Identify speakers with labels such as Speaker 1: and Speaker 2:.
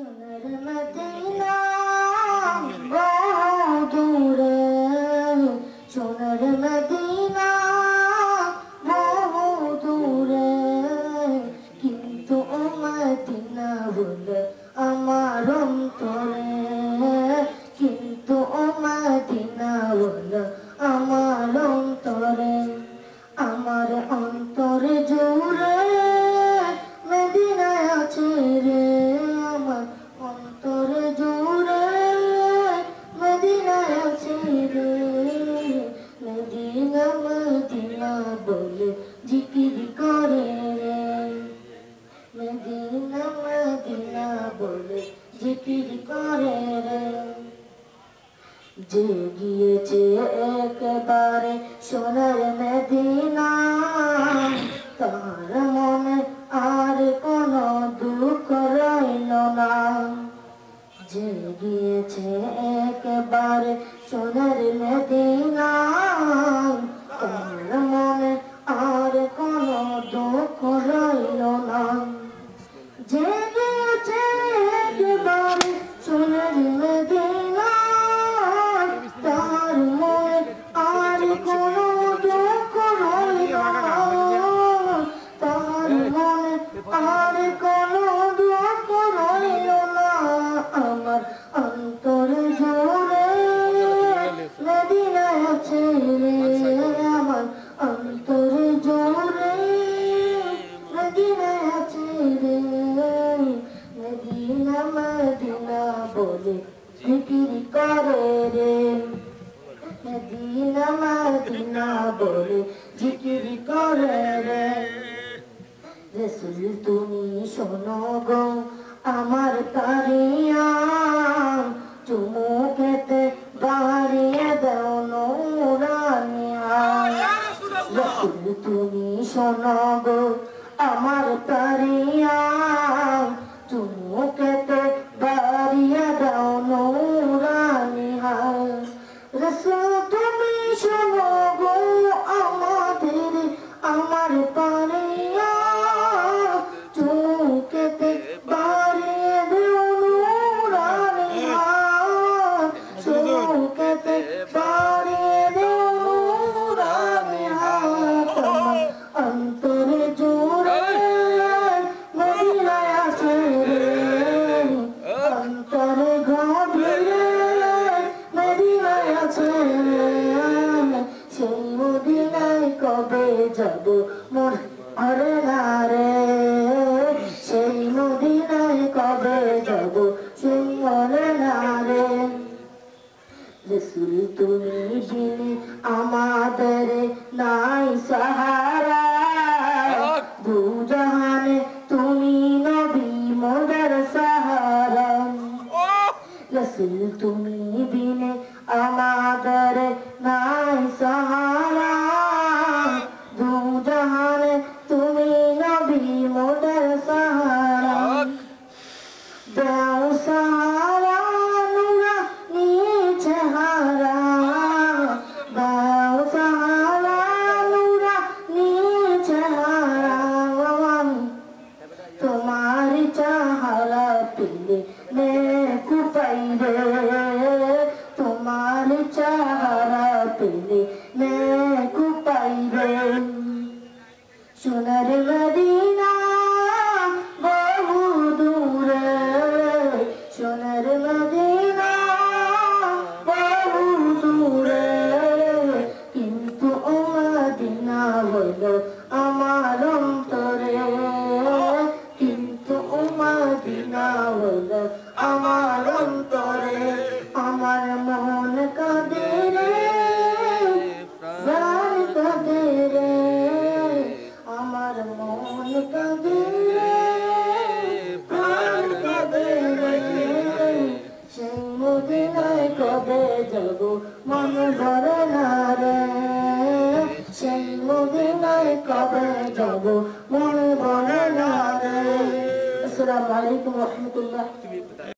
Speaker 1: সোনার মদিনা বহু দূরে, সোনার মদিনা বহু দূরে, কিন্তু ও মদিনা বলে আমার অন্তরে, কিন্তু ও মদিনা বলে আমার অন্তরে, আমার অন্তরে জুড়ে মদিনায় আছে রে, আমার অন্তরে জুড়ে মদিনায় আছে রে, মদিনা মদিনা বলে জিকির করে রে, মদিনা মদিনা বলে জিকির করে রে। যে গিয়েছে একেবারে সোনার মদিনা, তার মনে আর কোনো দুঃখ রইল না। যে গিয়েছে একেবারে সোনার মদিনা, তার মনে আর কোনো দুঃখ রইল না। যে গিয়েছে একেবারে সোনার মদিনা, তার মনে আর কোনো দুঃখ রইল না, তার মনে আর কোনো দুঃখ রইল না। আমার অন্তরে জোরে মদিনায় আছে রে, আমার অন্তরে জোরে মদিনায় আছে রে, মদিনা মদিনা বলে জিকির করে রে, মদিনা মদিনা বলে জিকির করে রে। রসুল তুমি শোনো গো আমার কারিয়া, চুমুকেতে বাড়িয়ে দাও নূরানিয়া। রসুল তুমি শোনো গো আমার কারিয়া, চুমুকেতে বাড়িয়ে দাও নূরানিয়া। রসুল তুমি শোনো গো আমাদের আমার পারিয়া, চুমুকেতে বাড়িয়ে দাও নূরানিয়া, চুমুকেতে বাড়িয়ে দাও নূরানিয়া। তোমার অন্তরে জোরে মদিনায় আছে রে, অন্তরে গভীরে মদিনায় আছে রে, সেই মদিনায় কবে যাব মরে না রে, সেই মদিনায় কবে যাব সেই মরে না রে। রসুল তুমি বিনে আমাদের নাই সাহারা, দু জাহানে তুমি নবী মোদের সাহারা। রসুল তুমি বিনে আমাদের নাই সাহারা, দু জাহানে তুমি নবী মোদের সাহারা। দাও সাহারা নুরা নিচে হারা, দাও সাহারা নুরা নিচে হারা। তোমার চাহারা পেলে নেকু পাইবে, তোমার চাহারা পেলে নেকু পাইবে। সোনার মদিনা বহু দূরে, সোনার মদিনা বহু দূরে, কিন্তু ও মদিনা হলো আমার অন্তরে, কিন্তু ও মদিনা হলো আমার অন্তরে। আমার মন কাঁদে রে, প্রাণ কাঁদে রে, আমার মন কাঁদে রে, প্রাণ কাঁদে রে। সেই মদিনায় কবে যাব মন ভরে না রে, সেই মদিনায় কবে যাব মন ভরে না রে। আসসালামু আলাইকুম ওয়া রাহমাতুল্লাহ।